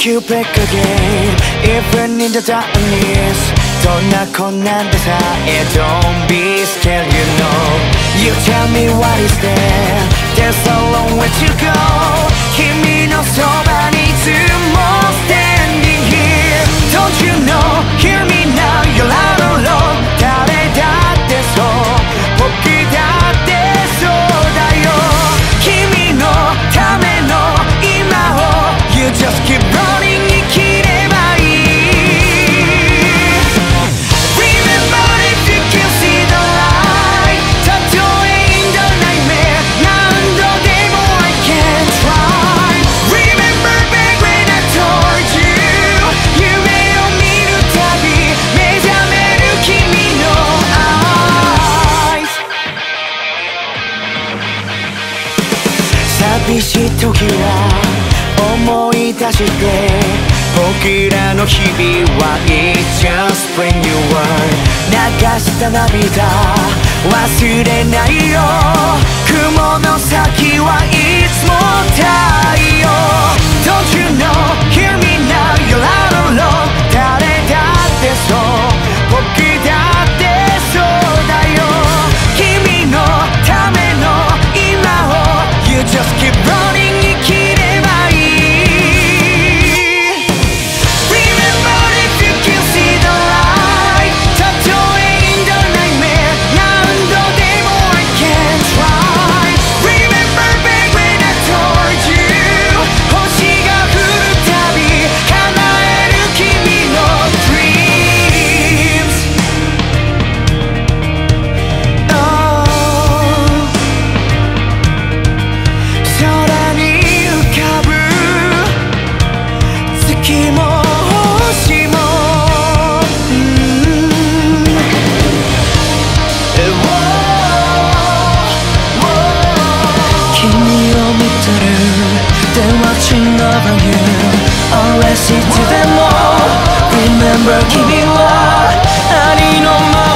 you back again even in the darkness どんな困難でさえ Don't be scared you know You tell me what is there There's a long way to go 君のそばにいつも standing here Don't you know Hear me now You're not alone 誰だってそう僕だってそうだよ君のための今を You just keep running 生きればいい Remember if you can see the light たとえ in the nightmare 何度でも I can try Remember back when I told you 夢を見るたび目覚める君の eyes 寂しい時は思い出して僕らの日々は It's just when you were 流した涙忘れないよ雲の先はいつも太陽 Don't you know Hear me now You're not alone 誰だってそう僕だってそうだよ君のための今を You just keep running 生きればいいAlways see to them all Remember 君はありのまま